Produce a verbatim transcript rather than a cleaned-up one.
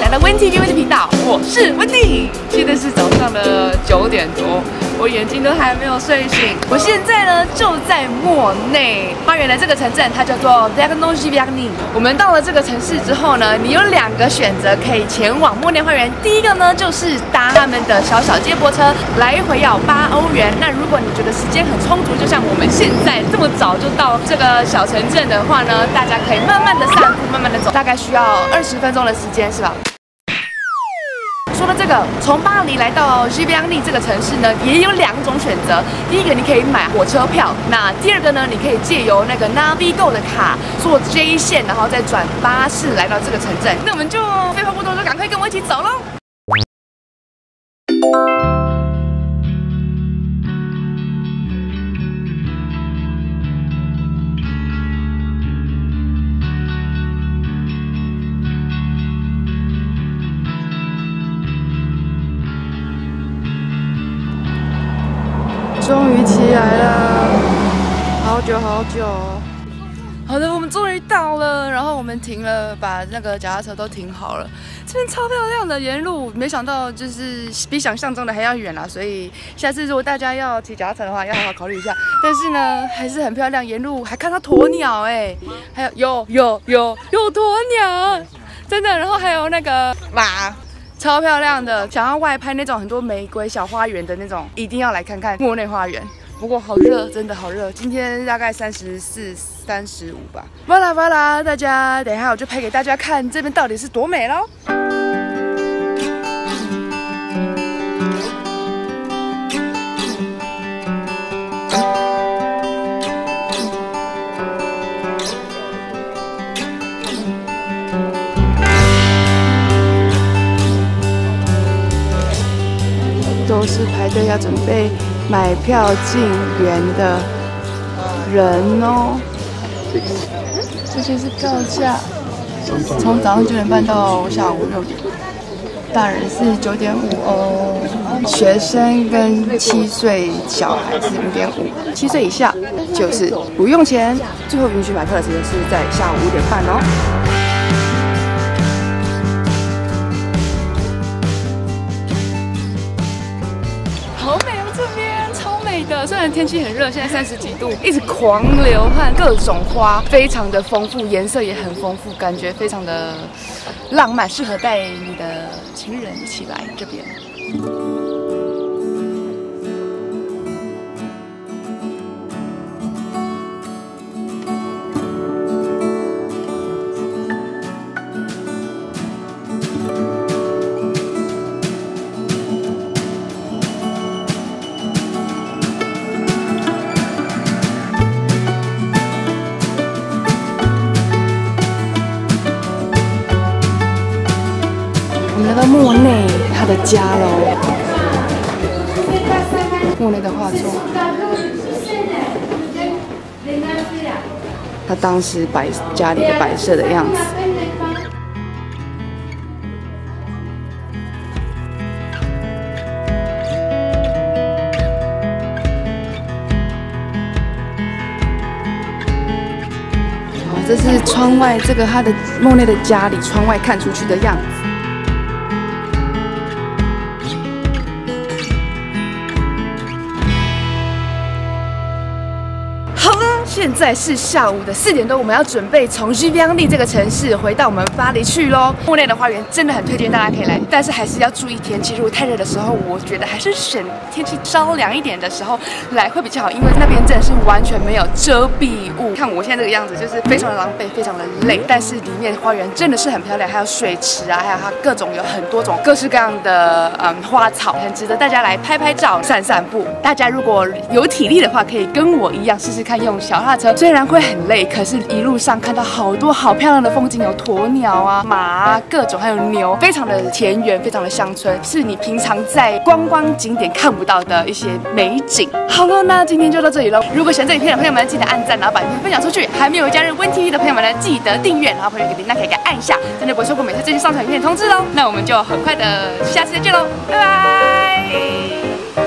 来到温 T V 温 T 频道，我是温蒂。现在是早上的九点多，我眼睛都还没有睡醒。我现在呢就在莫内花园的这个城镇，它叫做 Vergogna Giuliani。我们到了这个城市之后呢，你有两个选择可以前往莫内花园。第一个呢就是搭他们的小小接驳车，来回要八欧元。那如果你觉得时间很充足，就像我们现在这么早就到这个小城镇的话呢，大家可以慢慢的散步，慢慢的走，大概需要二十分钟的时间，是吧？说到这个，从巴黎来到Giuliani这个城市呢，也有两种选择。第一个，你可以买火车票；那第二个呢，你可以借由那个 Navigo 的卡坐 J 线，然后再转巴士来到这个城镇。那我们就废话不多说，赶快跟我一起走喽！终于起来了，好久好久。好的，我们终于到了，然后我们停了，把那个脚踏车都停好了。这边超漂亮的，沿路没想到就是比想象中的还要远啦，所以下次如果大家要骑脚踏车的话，要好好考虑一下。但是呢，还是很漂亮，沿路还看到鸵鸟哎，还有有有有有鸵鸟，真的，然后还有那个马。超漂亮的，想要外拍那种很多玫瑰小花园的那种，一定要来看看莫内花园。不过好热，真的好热，今天大概三十四、三十五吧。哇啦哇啦，大家等一下我就拍给大家看这边到底是多美喽。都是排队要准备买票进园的人哦。这些是票价，从早上九点半到下午六点，大人是九点五欧，学生跟七岁小孩是五点五，七岁以下就是不用钱。最后允许买票的时间是在下午五点半哦。虽然天气很热，现在三十几度，一直狂流汗，各种花非常的丰富，颜色也很丰富，感觉非常的浪漫，适合带你的情人一起来这边。我们来到莫内他的家喽，莫内的画作，他当时摆家里的摆设的样子。哦，这是窗外这个他的莫内的家里窗外看出去的样子。现在是下午的四点多，我们要准备从Giuliani这个城市回到我们巴黎去喽。莫内的花园真的很推荐大家可以来，但是还是要注意天气。如果太热的时候，我觉得还是选天气稍凉一点的时候来会比较好，因为那边真的是完全没有遮蔽物。看我现在这个样子，就是非常的狼狈，非常的累。但是里面花园真的是很漂亮，还有水池啊，还有它各种有很多种各式各样的嗯花草，很值得大家来拍拍照、散散步。大家如果有体力的话，可以跟我一样试试看用小踏车，虽然会很累，可是一路上看到好多好漂亮的风景，有鸵鸟啊、马啊，各种，还有牛，非常的田园，非常的乡村，是你平常在观光景点看不到的一些美景。好了，那今天就到这里了。如果喜欢这影片的朋友们，记得按赞，然后把影片分享出去。还没有加入温 T V 的朋友们呢，记得订阅，然后朋友给铃铛可以给按一下，真的不会错过每次最新上传影片通知喽。那我们就很快的下次再见喽，拜拜。